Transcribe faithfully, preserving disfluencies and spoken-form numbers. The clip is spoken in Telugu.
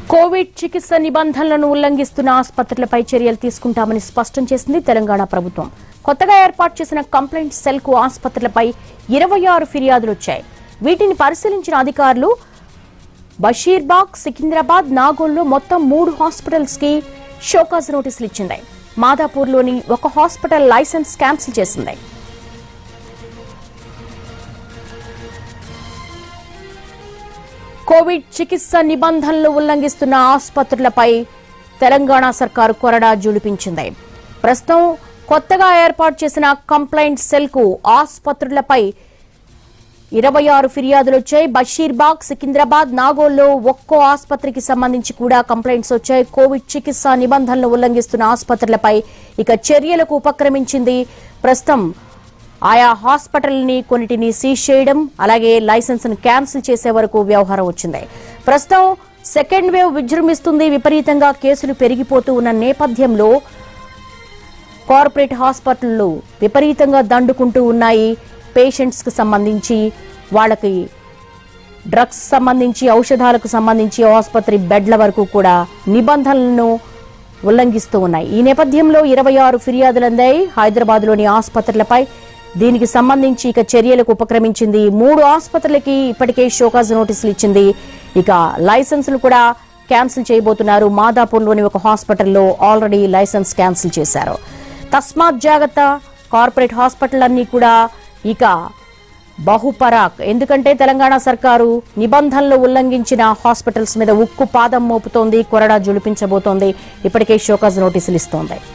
కోవిడ్ చికిత్స నిబంధనలను ఉల్లంఘిస్తున్న ఆసుపత్రులపై చర్యలు తీసుకుంటామని స్పష్టం చేసింది తెలంగాణ ప్రభుత్వం. కొత్తగా ఏర్పాటు చేసిన కంప్లైంట్ సెల్ కు ఆసుపత్రులపై ఇరవై ఆరు ఫిర్యాదులు వచ్చాయి. వీటిని పరిశీలించిన అధికారులు బషీర్బాగ్, సికింద్రాబాద్, నాగోల్లో మొత్తం మూడు హాస్పిటల్స్ కి షోకాజ్ నోటీసులు ఇచ్చింది. మాదాపూర్లోని ఒక హాస్పిటల్ లైసెన్స్ క్యాన్సిల్ చేసింది. కోవిడ్ చికిత్స నిబంధనలు ఉల్లంఘిస్తున్న ఆసుపత్రులపై తెలంగాణ సర్కారు కొరడా జులిపించింది. ప్రస్తుతం కొత్తగా ఏర్పాటు చేసిన కంప్లైంట్ సెల్ కు ఆసుపత్రులపై ఇరవై ఆరు ఫిర్యాదులు వచ్చాయి. బషీర్బాగ్, సికింద్రాబాద్, నాగోల్లో ఒక్కో ఆసుపత్రికి సంబంధించి కూడా కంప్లైంట్స్ వచ్చాయి. కోవిడ్ చికిత్స నిబంధనలు ఉల్లంఘిస్తున్న ఆసుపత్రులపై ఇక చర్యలకు ఉపక్రమించింది. ప్రస్తుతం ఆయా హాస్పిటల్ని కొన్నిటిని సీజ్ చేయడం, అలాగే లైసెన్స్ ను క్యాన్సిల్ చేసే వరకు వ్యవహారం వచ్చింది. ప్రస్తుతం సెకండ్ వేవ్ విజృంభిస్తుంది. విపరీతంగా కేసులు పెరిగిపోతూ ఉన్న నేపథ్యంలో కార్పొరేట్ హాస్పిటళ్లు విపరీతంగా దండుకుంటూ ఉన్నాయి. పేషెంట్స్ కు సంబంధించి, వాళ్ళకి డ్రగ్స్ సంబంధించి, ఔషధాలకు సంబంధించి ఆసుపత్రి బెడ్ల వరకు కూడా నిబంధనలను ఉల్లంఘిస్తూ ఉన్నాయి. ఈ నేపథ్యంలో ఇరవై ఆరు ఫిర్యాదులు అందాయి హైదరాబాద్ లోని ఆసుపత్రులపై. దీనికి సంబంధించి ఇక చర్యలకు ఉపక్రమించింది. మూడు ఆసుపత్రులకి ఇప్పటికే షోకాజ్ నోటీసులు ఇచ్చింది. ఇక లైసెన్సులు కూడా క్యాన్సిల్ చేయబోతున్నారు. మాదాపూర్లోని ఒక హాస్పిటల్లో ఆల్రెడీ లైసెన్స్ క్యాన్సిల్ చేశారు. తస్మాత్ జాగ్రత్త, కార్పొరేట్ హాస్పిటల్ అన్ని కూడా ఇక బహుపరాక్. ఎందుకంటే తెలంగాణ సర్కారు నిబంధనలు ఉల్లంఘించిన హాస్పిటల్స్ మీద ఉక్కు పాదం మోపుతోంది, కొరడా జులిపించబోతోంది. ఇప్పటికే షోకాజ్ నోటీసులు ఇస్తోంది.